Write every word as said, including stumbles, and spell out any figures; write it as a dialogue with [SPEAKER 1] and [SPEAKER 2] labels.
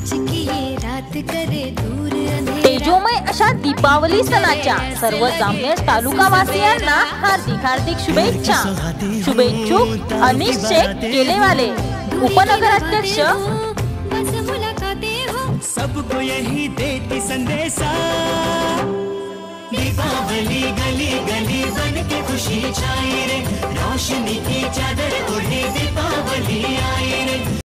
[SPEAKER 1] तेजोमय अशा दीपावली सणाच्या सर्व जामनेर तालुकावासियांना हार्दिक हार्दिक शुभेच्छा। शुभेच्छुक अनिश शेख केलेवाले, उपनगराध्यक्ष।
[SPEAKER 2] सबको यही देती संदेशा, दीपावली गली गली बन के खुशी छाई रे, रोशनी की चादर ओढ़े दीपावली आई रे।